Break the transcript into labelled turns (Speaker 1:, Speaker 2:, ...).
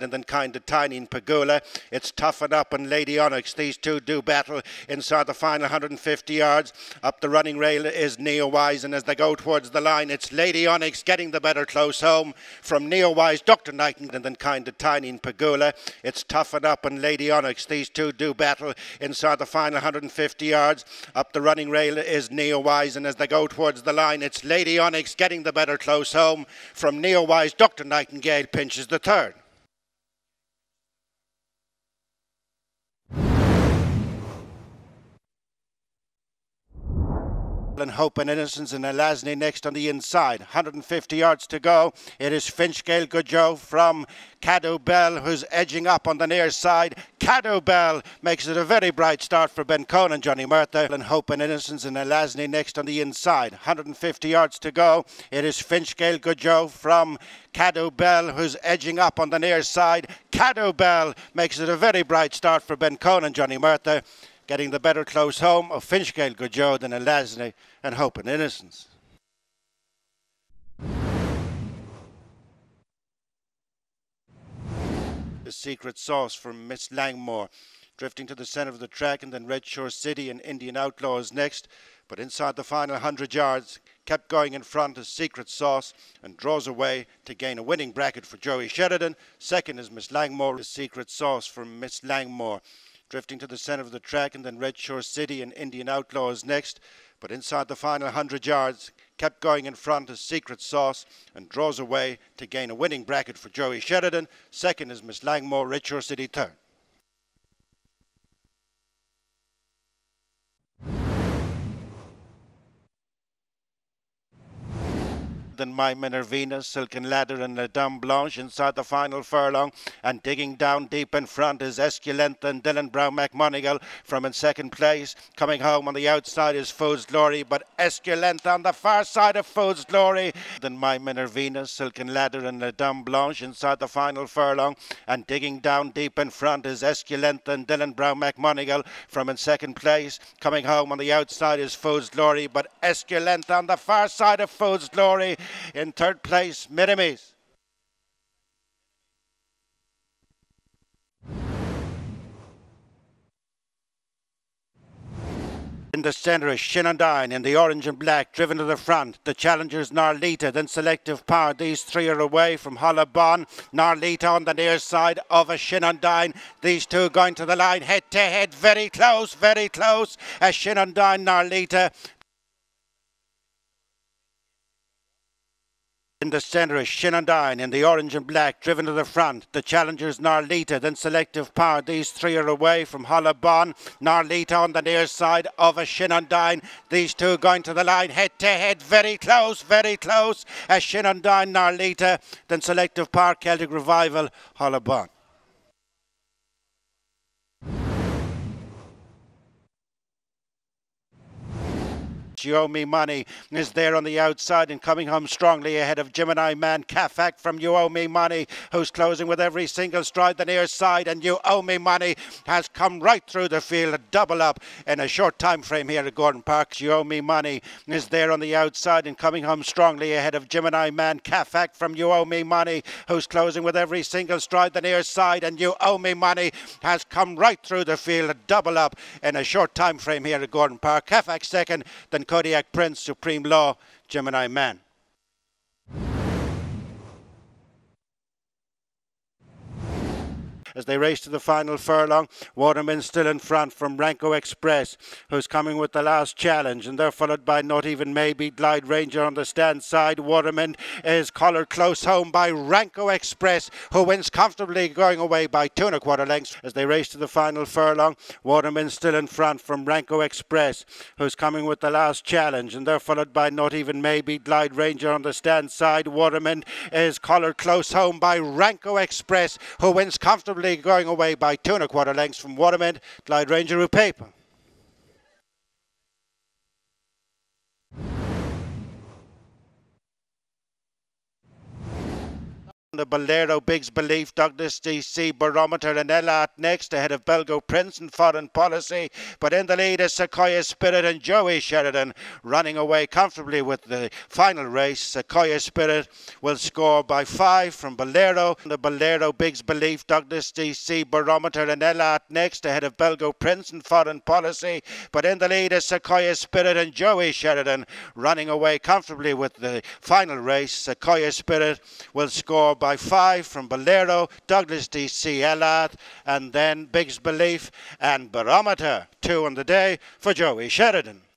Speaker 1: and then Kind of Tiny in Pagula. It's Toughen Up and Lady Onyx. These two do battle inside the final 150 yards. Up the running rail is Neowise, and as they go towards the line, it's Lady Onyx getting the better close home from Neowise, Dr. Nightingale, and then Kind of Tiny in Pagula. It's Toughen Up and Lady Onyx. These two do battle inside the final 150 yards. Up the running rail is Neowise, and as they go towards the line, it's Lady Onyx getting the better close home from Neowise. Dr. Nightingale pinches the third. And Hope and Innocence and Elasny next on the inside. 150 yards to go. It is Finchgale Goodjoe from Caddo Bell, who's edging up on the near side. Caddo Bell makes it a very bright start for Ben Conan, Johnny Murtha. And Hope and Innocence and Elasny next on the inside. 150 yards to go. It is Finchgale Goodjoe from Caddo Bell, who's edging up on the near side. Caddo Bell makes it a very bright start for Ben Conan, Johnny Murtha, getting the better close home of Finchgale Goodjoe than Elasny and Hope and Innocence. The Secret Sauce from Miss Langmore, drifting to the centre of the track, and then Red Shore City and Indian Outlaws next. But inside the final 100 yards, kept going in front is Secret Sauce and draws away to gain a winning bracket for Joey Sheridan. Second is Miss Langmore. The Secret Sauce from Miss Langmore, drifting to the centre of the track, and then Red Shore City and Indian Outlaws next. But inside the final 100 yards, kept going in front is Secret Sauce and draws away to gain a winning bracket for Joey Sheridan. Second is Miss Langmore, Red Shore City third. Then My Minervina, Silken Ladder and La Dame Blanche inside the final furlong, and digging down deep in front is Esculenta and Dylan Brown McMonigal from in second place. Coming home on the outside is Fool's Glory, but Esculenta on the far side of Fool's Glory. Then My Minervina, Silken Ladder and La Dame Blanche inside the final furlong, and digging down deep in front is Esculenta and Dylan Brown McMonigal from in second place. Coming home on the outside is Fool's Glory, but Esculenta on the far side of Fool's Glory. In third place, Minimis. In the centre is Shinandine in the orange and black, driven to the front. The challengers Narlita, then Selective Power. These three are away from Hollabon. Narlita on the near side of a Shinandine. These two going to the line head to head. Very close, very close. As Shinandine, Narlita. In the centre is Shinandine in the orange and black, driven to the front. The challengers Narlita, then Selective Power. These three are away from Hollabon. Narlita on the near side of a Shinandine. These two going to the line head to head. Very close, very close. As Shinandine, Narlita, then Selective Power, Celtic Revival, Hollabon. You Owe Me Money is there on the outside and coming home strongly ahead of Gemini Man Kafak from You Owe Me Money, who's closing with every single stride the near side, and You Owe Me Money has come right through the field, a double up in a short time frame here at Gordon Park. You Owe Me Money is there on the outside and coming home strongly ahead of Gemini Man Kafak from You Owe Me Money, who's closing with every single stride the near side, and You Owe Me Money has come right through the field, a double up in a short time frame here at Gordon Park. Kafak second, then Kodiak Prince, Supreme Law, Gemini Man. As they race to the final furlong, Waterman still in front from Ranko Express, who's coming with the last challenge, and they're followed by Not Even Maybe, Glide Ranger on the stand side. Waterman is collared close home by Ranko Express, who wins comfortably, going away by 2 1/4 lengths. As they race to the final furlong, Waterman still in front from Ranko Express, who's coming with the last challenge, and they're followed by Not Even Maybe, Glide Ranger on the stand side. Waterman is collared close home by Ranko Express, who wins comfortably, going away by 2 1/4 lengths from Waterman, Glide Ranger, Paper. The Bolero, Biggs Belief, Douglas DC, Barometer and Elat next ahead of Belgo Prince and Foreign Policy. But in the lead is Sequoia Spirit and Joey Sheridan running away comfortably with the final race. Sequoia Spirit will score by 5 from Bolero. The Bolero, Biggs Belief, Douglas DC, Barometer and Elat next ahead of Belgo Prince and Foreign Policy. But in the lead is Sequoia Spirit and Joey Sheridan running away comfortably with the final race. Sequoia Spirit will score by 5 from Bolero, Douglas DC, Elat, and then Biggs Belief and Barometer. 2 on the day for Joey Sheridan.